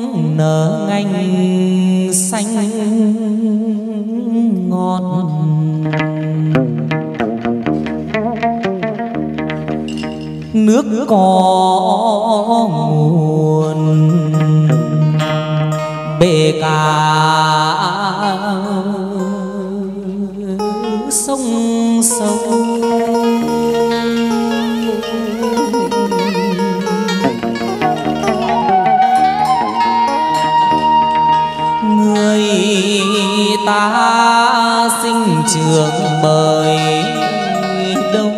nở ngành xanh ngọt. Nước có nguồn bể cả sông sâu. Người ta sinh trưởng bởi đâu,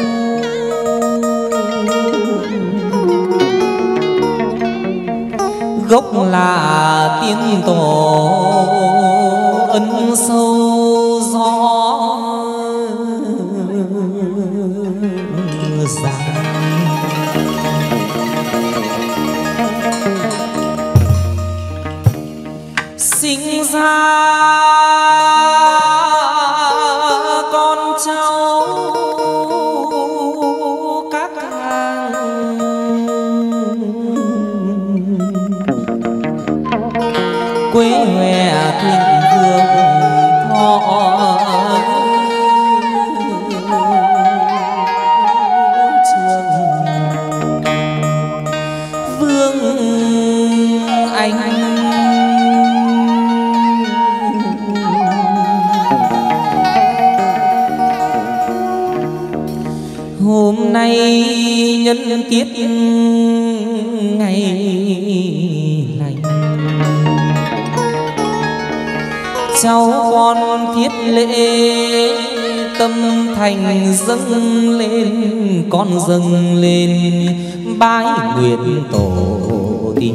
gốc là tiên tổ ân sâu gió dài. Sinh ra con cháu các hàng, quê hè thịnh vượng thọ trường. Vương Anh hôm nay nhân tiết ngày lành, cháu con thiết lễ tâm thành dâng lên, con dâng lên bái nguyện tổ tiên.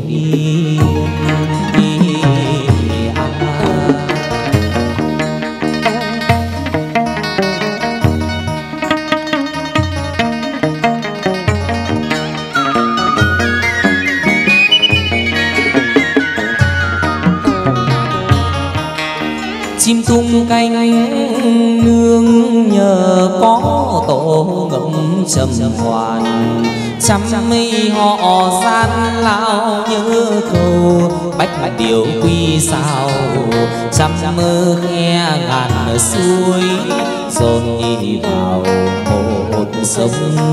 Chim tung cánh nương nhờ có tổ ngậm trầm hoàn, trăm mây họ gian lao nhớ cầu bách điều quy sao, trăm mơ khe ngàn suối dồn nhị vào một sông.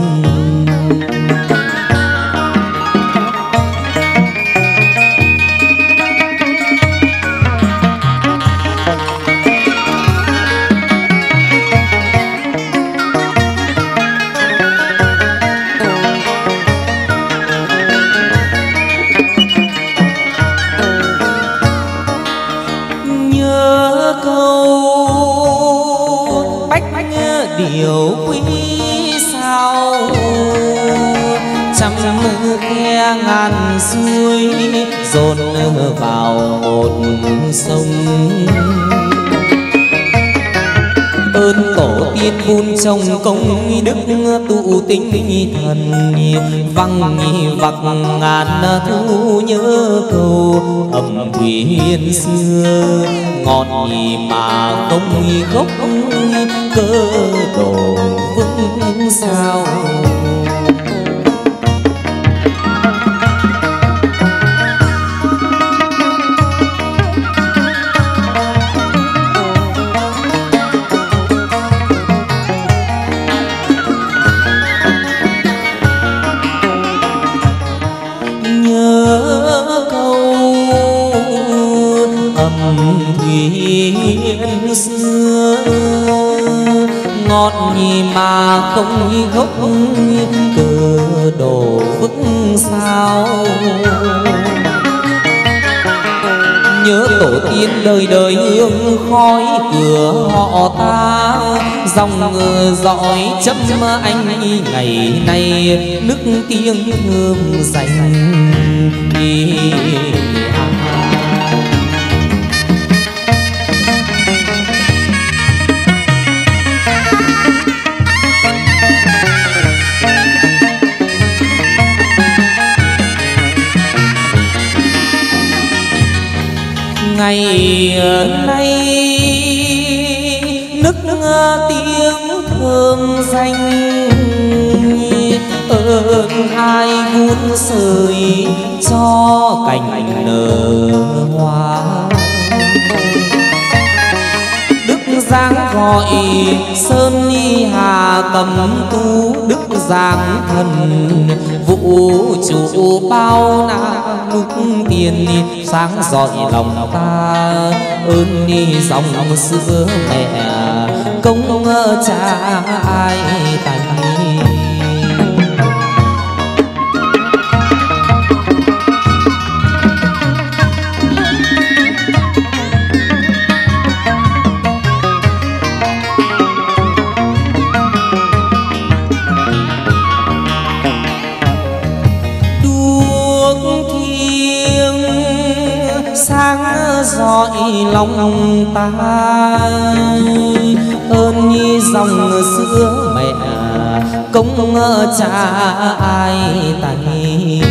Điều quý sao, trăm khe ngàn suối dồn vào một sông. Ơn tổ tiên vun trồng công đức tụ tinh thần, văng vặc ngàn thu nhớ cầu ẩm thủy yên xưa, ngọt nhì mà không gốc cơ đồ vững sao. Thuyền xưa ngọt nhì mà không gốc cơ đồ vững sao. Nhớ tổ tiên đời đời hương khói cửa họ ta, dòng dõi chấm anh ngày nay nước tiếng thơm dành đi. Ngày nay nức tiếng thơm danh, ơn ai vun sưởi cho cành nở hoa. Giang gọi sơn ni hà cầm tu, đức giang thần vũ trụ bao na lúc tiền sáng rọi lòng ta. Ơn ni dòng sữa mẹ công cha ai tài. Dõi lòng ta ơn như dòng sữa mẹ công cha ai tài.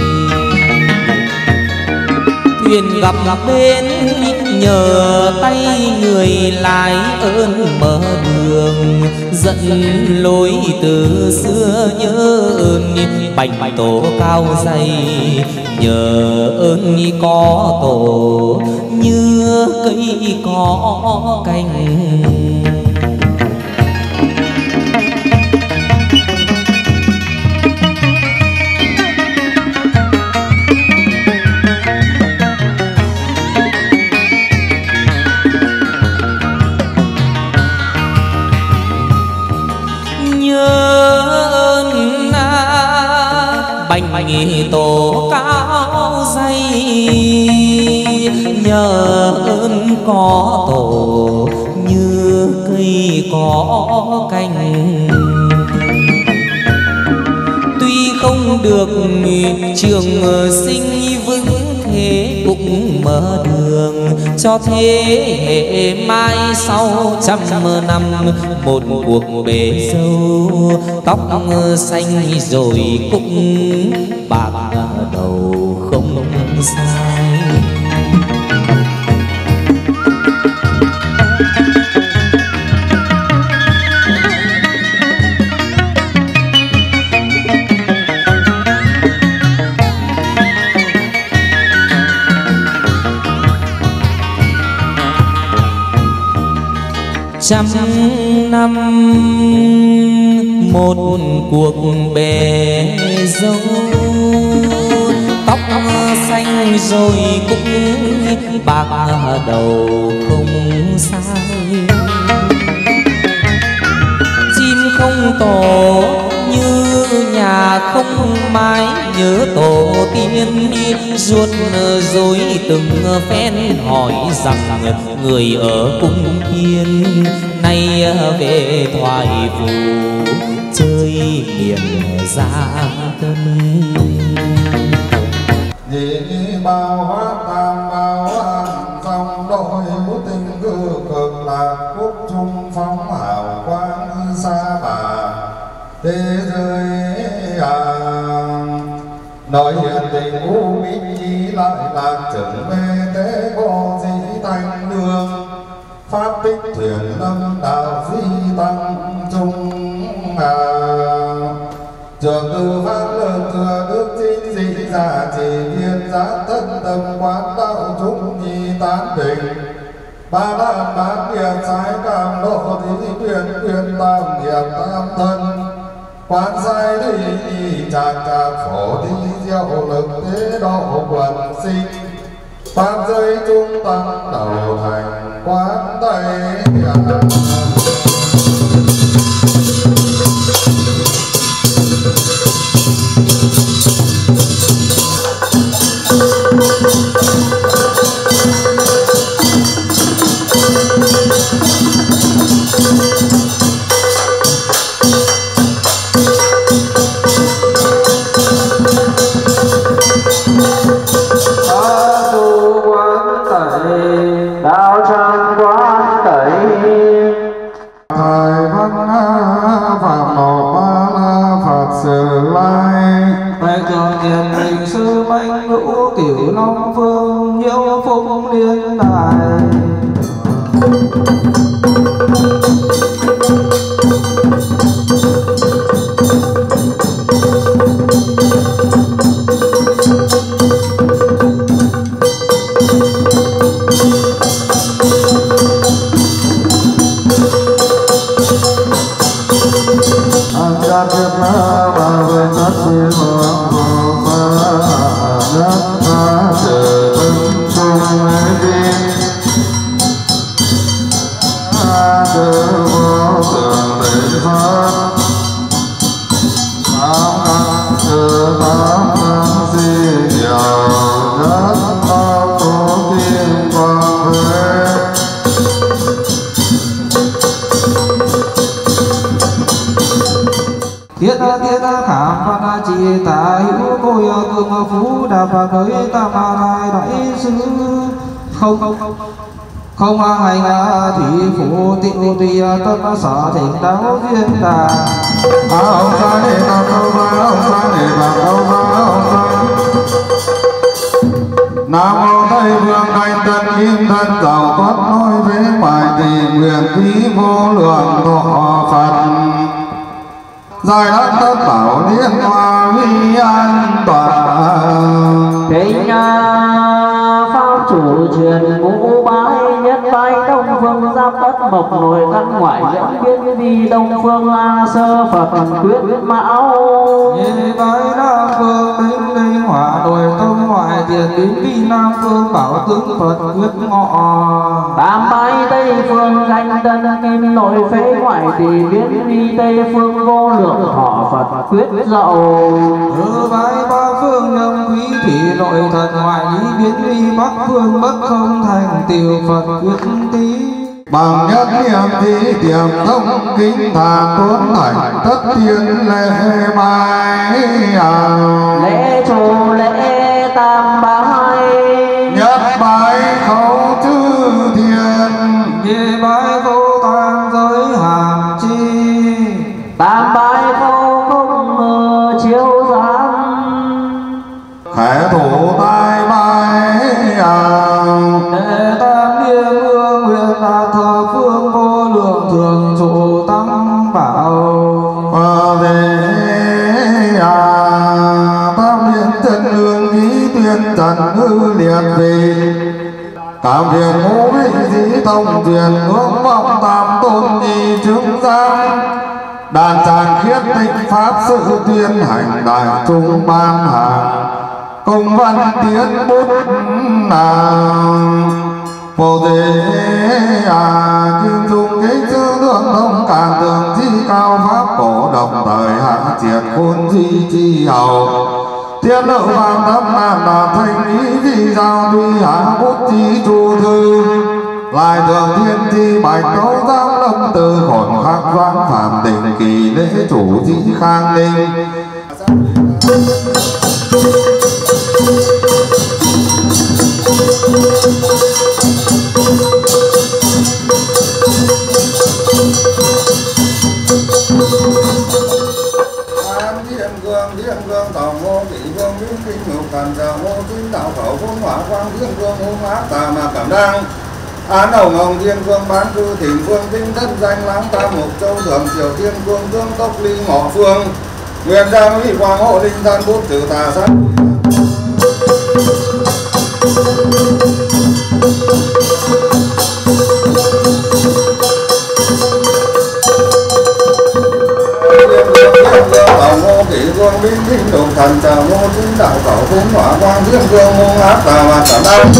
Thuyền gặp bên nhờ tay người lái ơn mở đường dẫn lối từ xưa. Nhớ ơn bạch tổ cao dày nhờ ơn có tổ như cây có cành. Bạch tổ cao dày nhờ ơn có tổ như cây có cành. Tuy không được trường sinh vững thế cũng mở đường cho thế hệ mai sau. Trăm năm một cuộc bể dâu tóc xanh rồi cũng bạc đầu không sai. Trăm năm một cuộc bể dâu tóc xanh rồi cũng bạc đầu không sai. Chim không tổ như nhà không mái nhớ tổ tiên ruột rồi từng phen hỏi rằng người ở cung thiên nay về thoại phù chơi miền Giang Tân. Nhị bao hóa tam bao an phong đôi hữu tình cư cực lạc quốc trung phong hào quang xa bà thế giới nói hiện tình u minh nhi lại lạc trở về thế vô dĩ thanh đường pháp tích thuyền lâm đạo di tăng trung trường tư pháp lực thừa đức chính dị giả chỉ viên giá thân tâm quán đạo chúng nhi tán bình ba la bán nghiệp trái cảm độ thí quyền quyền tam nghiệp tam thân quán sai đi trạc trạc phổ đi diệu lực thế độ quần sinh pháp giới trung tăng đầu thành quán tây. Cửu Long Vương nhiễu phúc liên đài phú đà và tới tam lai đại sư không hành thủy phụ tịnh tùy tâm sở thỉnh đạo duyên đà ông sa đề bà câu ba ông sa đề bà câu ba ông sa Nam mô Tây Phương Thanh Tân Kim Thân giàu thoát nói với bài tìm nguyện quý vô lượng thọ Phật giải đắc tất bảo liên hoa vi an toàn kính pháp chủ truyền ngũ bái nhất bái đông phương giáp đất mộc nội căn ngoại dẫn biên vi đông phương a sơ Phật quyết mão nhị bái nam phương đinh đinh hỏa nội tông ngoại tiền đến vi nam phương bảo tướng Phật quyết ngọ tam bái tây phương danh tân kim nội phế ngoại tỷ biến vi tây phương vô lượng thọ Phật quyết dậu tứ bái ba phương nhâm quý thủy nội thần ngoại lý biến vi bắc phương bất không thành tiểu Phật quyết tý bằng nhất niệm thí tiệm thông kính thà tuấn thành tất thiên lễ bài lễ chủ lễ tam bái nhất bái khẩu chư thiên nhị bái vô tam giới hàm chi tam bái vô không chiếu giám khẽ thủ tai bài đệ tam niệm hương nguyện là thờ phương vô lượng thường trụ tăng bảo tam niệm chân hương ý tuyên trần hư liệt vì cảm việc ngũ vị dĩ thông truyền hướng vọng tam tôn nhi chứng giang đàn tràng khiết tịnh pháp sự tuyên hành đại trung ban hàng công văn tiến bút phổ thế kim dung kính chư thượng thông càng tường chi cao pháp cổ đồng thời hạ triệt khôn chi hầu thiên lợi vàng thấp nam là thanh ý vì giao tuy hạ bút chi trụ thư lại thường thiên chi bạch đấu giám lâm từ khổn khắc doãn phạm định kỳ lễ chủ dĩ khang ninh thiên vương tòng mô kỷ vương biến kinh ngục thần trợ mô chính đạo khẩu vốn hỏa quang thiên vương hung ác tà mà cảm năng án hồng hồng thiên vương bán cư thỉnh vương tinh thân danh lãng tam mục châu thượng triều thiên vương tương tốc ly ngọ phương nguyện gia mỹ quang hộ linh thân bút trừ tà sát tòng mô kỷ vương biến kinh ngục thần trợ mô chính đạo khẩu vốn hỏa quang thiên vương hung ác tà mà cảm năng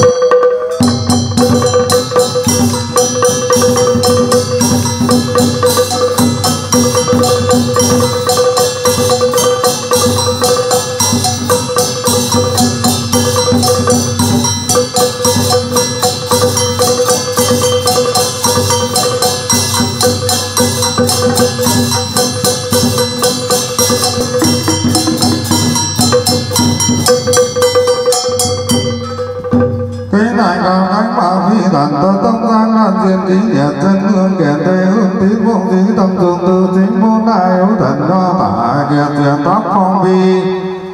duyên trí nhật chân hương kèn tây hương tín vô trí tâm thường tư chính môn đại hữu thần đo tả kiệt truyền tóc phong vi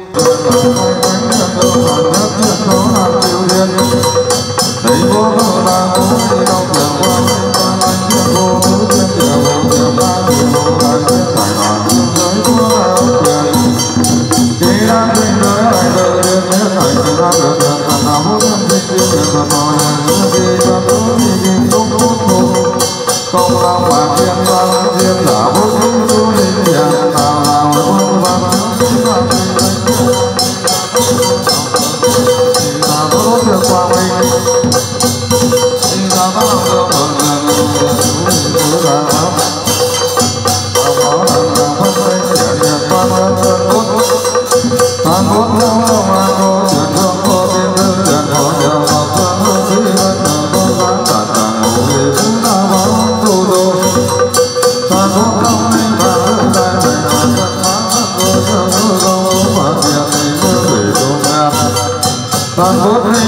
thấy vô hương ba hữu đi đông trường quan vô hữu thiên địa vô trường ba hữu đại thiên tài đoàn hương giới vô đạo quyền khi đang thiên giới đại tự thiên thế thành từ ra được thần nào vô thiên thiên thiên được thần nội hương kỳ và tứ đi kinh công công lao và thiên văn thiên giả vô chúng tu linh hiền nào nào quân văn thiên văn là vô được quang minh thì là bao nhiêu phần người là có là phân sinh hiện hiện quan ơn cốt toàn cốt long long là cô truyền thương cô tiên tư truyền cô nhiều ngọc thương hương quý vân cô bán cả ngũ vị chúng ta báo tu tu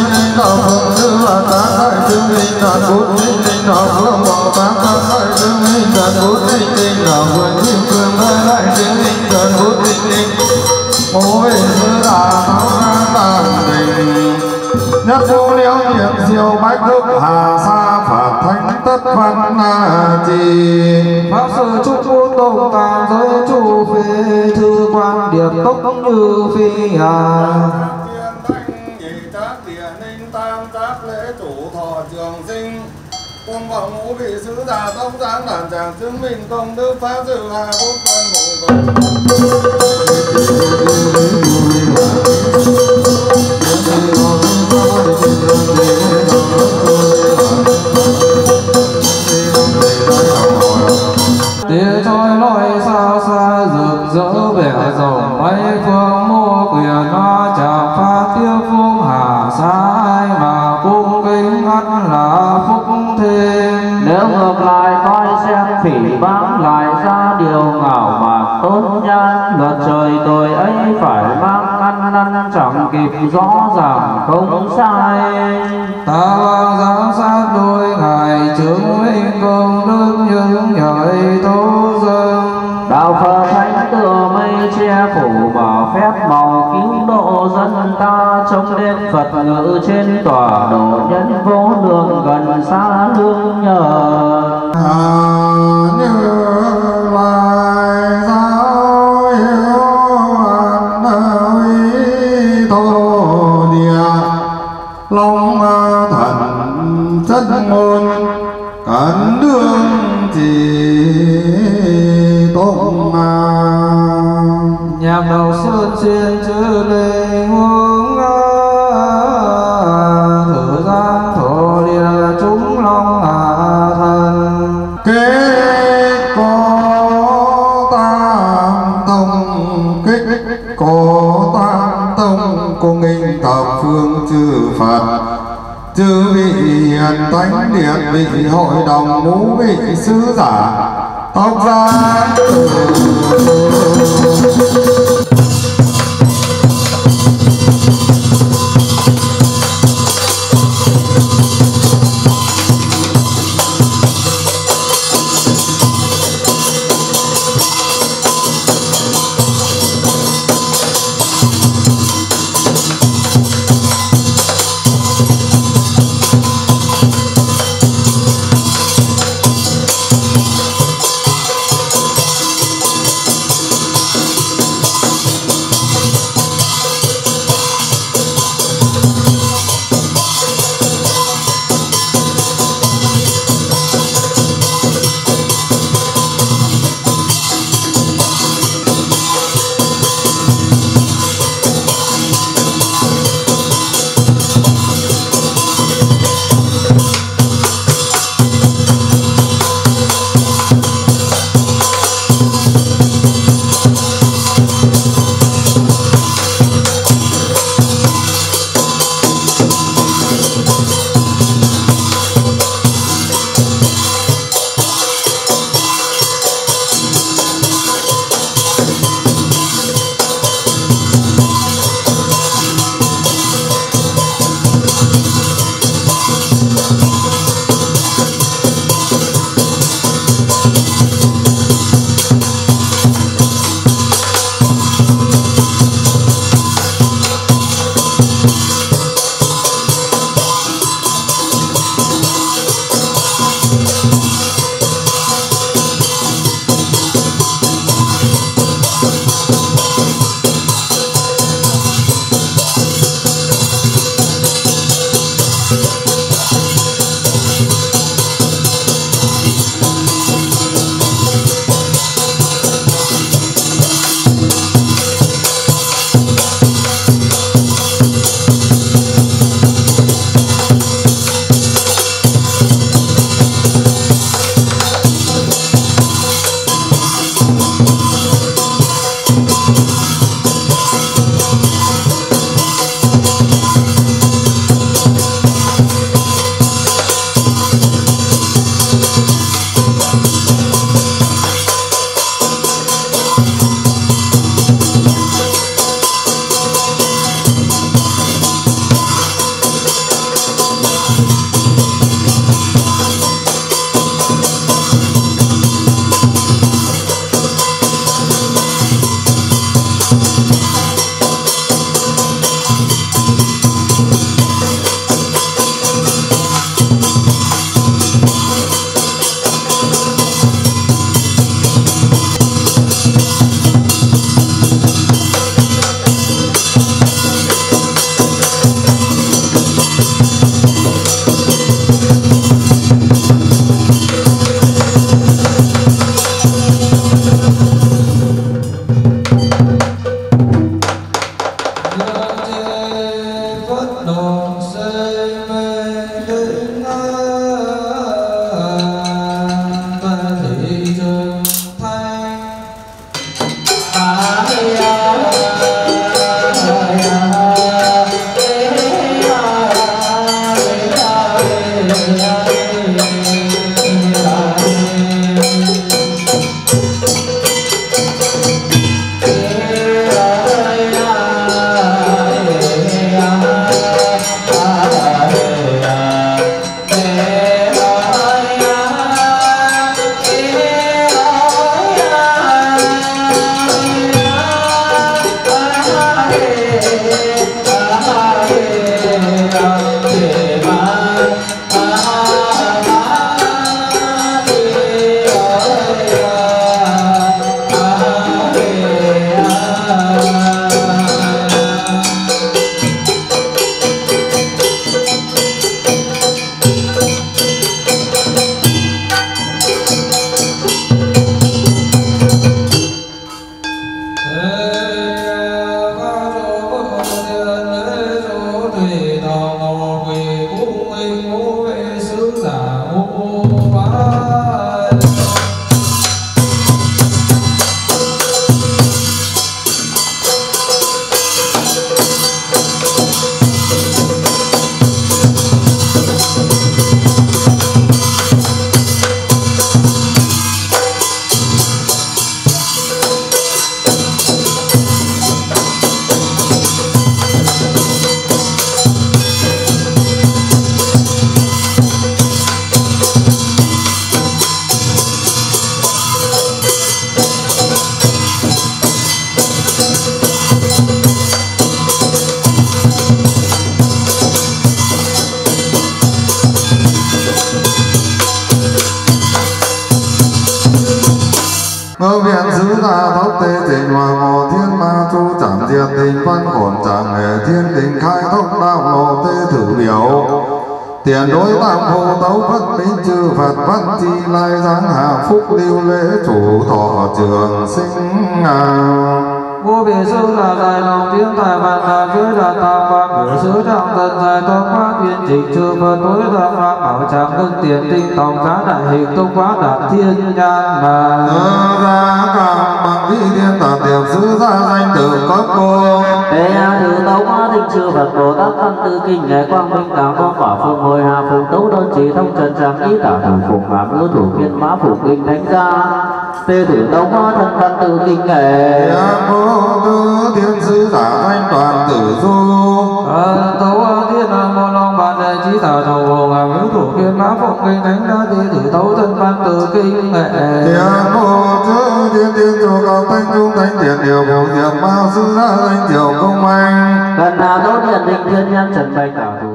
linh đạo phượng sư là các đại chứng minh đạt bút linh đạo phượng bỏ các đại chứng minh đạt bút linh đạo phượng kim cương đại chứng minh đạt bút linh mô về sư đà thắng tàn đình nhất vô liễu nhiệm siêu bách đức hà sa phật thánh tất văn trì pháp sư trúc vô tông tam giới chủ phê thư quan điệp tốc như phi hà tam giác lễ chủ thọ trường sinh cung vọng ngũ vị sứ giả tông giáng đàn tràng chứng minh công đức pháp sự hà bút phân mộ tia trôi lối xa xa rực rỡ vẻ rồng mây phương mô quyền hoa tràng phát tiêu phúc hà sai mà cung kính ngắt là phúc thêm. Nếu ngược lại coi xem phỉ báng lại ra điều ngạo mạn tôn nhan, luật trời tội ấy phải mang ăn năn chẳng kịp rõ ràng không sai. Ta vang giám sát đôi ngài chứng minh công đức những nhợi thấu dân. Đạo Phật thánh tựa mây che phủ bảo phép màu cứu độ dân ta, trông đến Phật ngự trên tòa độ nhân vô lượng gần xa lương nhờ. Như Lai giáo hiếu an uy thổ địa long thần chân ngôn cẩn đương chỉ tôn Nhạc đầu xuân trên chữ lê hướng thử gian thổ địa chúng long hạ thần. kết có tam tông kết có tam tông cung nghinh thập phương chư Phật chư vị hiền thánh điện vị hội đồng ngũ vị sứ giả tóc ra Ngô viện sứ gia thốc tê tịnh hòa ngộ thiên ma chu chẳng diệt tình văn khổn chẳng hệ thiên tình khai thông đạo lộ tê thử biểu tiền đối tam hồ tấu phân minh chư Phật văn chi lai giáng hạ phúc lưu lễ chủ thọ trường sinh Vô vị sư là đại lòng tiếng tài vạn đại dưới đạt tam quan biểu sứ trọng tần dài tông pháp viên trịch chư Phật đối tam pháp bảo tràng ngân tiền tinh tổng giá đại hình tông quá đạt thiên nhan mà ra cảm bằng vi thiên tả tiệp sứ gia danh tử cấp cô Thế thử tấu hóa tinh chư Phật Bồ Tát văn tư kinh nghệ quang minh cảm công quả phương hồi hà phụng tấu đơn chỉ thông trần trang ý tả thủ phụng hàm ngữ thủ phiên mã phụng kinh thánh gia tê thử tấu hóa thân văn tư kinh nghệ vô tư thiên sứ giả thanh toàn tử du tấu thiên mô long bản đề chí tả thủ phụng hàm ngữ thủ phiên mã phụng kinh thánh gia tê thử tấu thân văn tư kinh nghệ thiên vô tư thiên thiên chủ cầu thanh trung thánh thiện điều bổ diệm ma sư gia danh tiểu công anh gần nào tấu điện định thiên nhân trần bạch tả thủ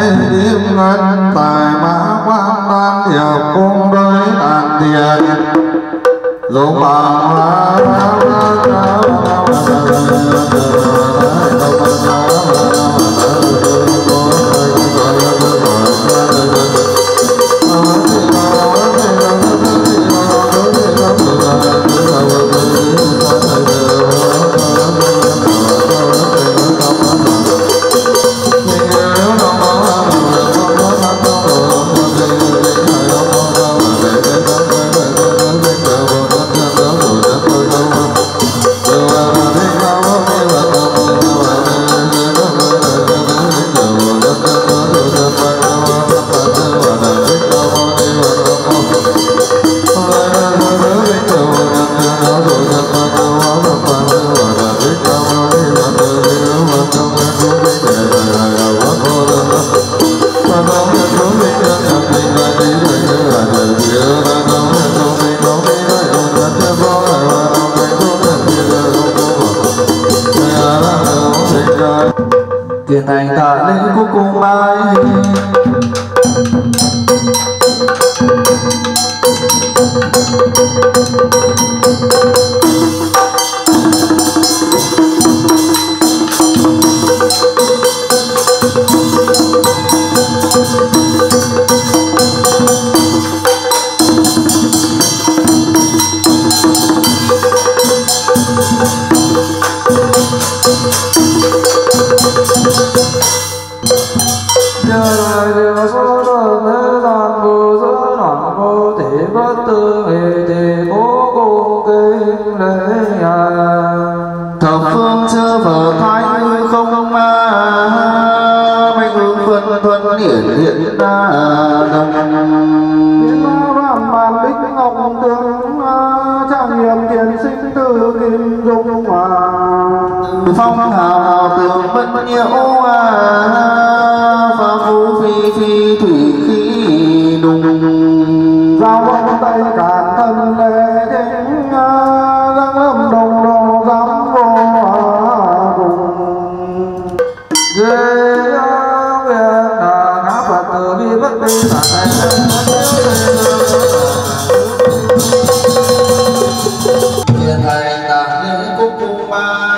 điếm ngân tài mã quan đan hiệp cung đối đàn tiền dũng bằng hóa Tiền thành tạ lên cuối cùng mai thập phương chư Phật thái không ma mấy hướng phân thuần hiển hiện ra đồng bàn bích ngọc tướng trang nghiêm thiền sinh từ kim dung hòa phong hào tường bất nhiễu phá phú phi phi thủy khí đùng giao vong tay cản thân lệ thính giang lâm đồng đồ giám vô cùng dê nguyện ngã Phật từ bi bất bi tại tiền thành tạ lên cuối cùng mai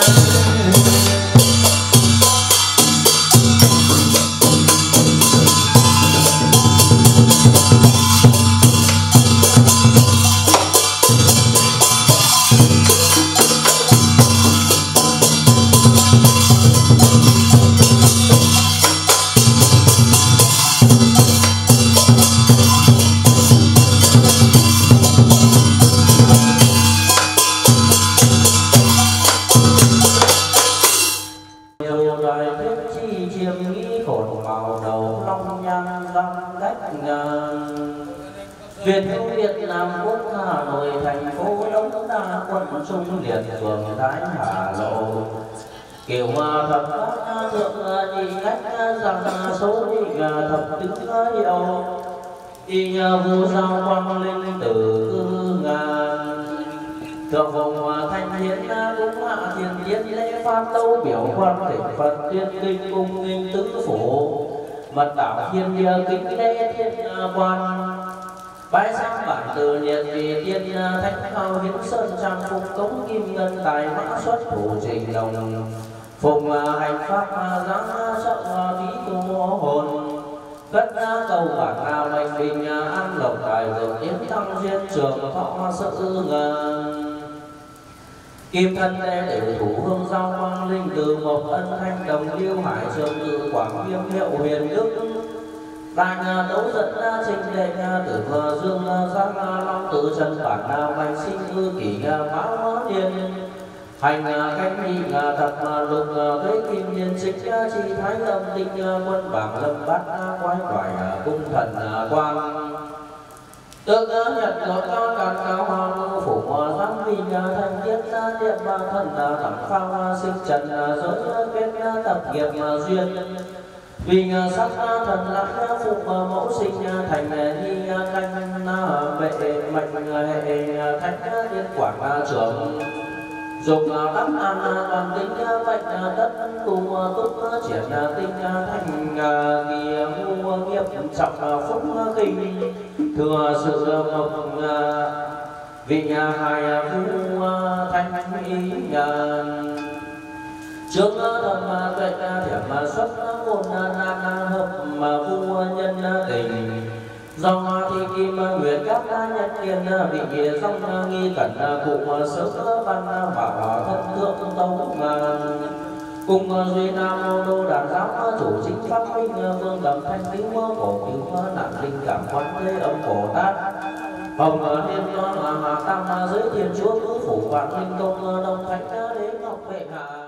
Việt Nam Quốc Hà Nội thành phố Đống Đa quận Trung Liệt phường Thái Hà Lộ kiều thập bát thượng nhị cách rằng số nhị thập tứ hiệu y vô giao quang linh tử cư ngàn thượng vùng thanh hiến cũng hạ thiền tiến lễ phát tâu biểu quan thỉnh Phật tuyên kinh cung nghinh tứ phủ mật đạo thiên địa kính lễ thiên quan bái sang bản từ liệt vì tiên thánh khao hiến sơn trang phục cống kim ngân tài mã xuất thủ trình đồng phùng hành pháp giáng trọng bí tu hồn cất cầu bản mệnh bình an lộc tài vượng yến tăng duyên trường thọ sự kim thân lễ để thủ hương giao quang linh từ mộc ân thanh đồng lưu hải trường tự quảng nghiêm hiệu huyền đức đại đấu dẫn trình lệ tử dương giang long tự chân bản bạch sinh ư kỷ mão niên hành canh nhị thập lục thế kim niên xích chi thái âm tinh quân bảng lâm bát quái đoại cung thần quang tương nhật cao càn cao hoàng phủ giáng vinh thanh tiết niệm thần thẳng phao sinh trần giới kết tập nghiệp duyên vì sắc thần lãng phục mẫu sinh thành nhi canh bệ mệnh hệ thánh liên quản trưởng dục đắc an toàn tính bạch tất tu túc triển tinh thành kỳ ngu nghiệp trọng phúc kinh thừa sự mộc vị hài phu thanh ý trước thầm tuệ thiểm xuất ngôn nan hợp phu nhân tình dòng thì kim nguyệt các nhân kiên vị dòng nghi cẩn cụ sức văn bảo thân thượng tông cùng duy nam đô đàn giám chủ chính pháp minh vương cầm thanh cứu cổ cứu nạn linh cảm quán lê âm cổ tát hồng thiên con tam giới thiên chúa tứ phủ vạn linh công đông thánh đế ngọc vệ hạ.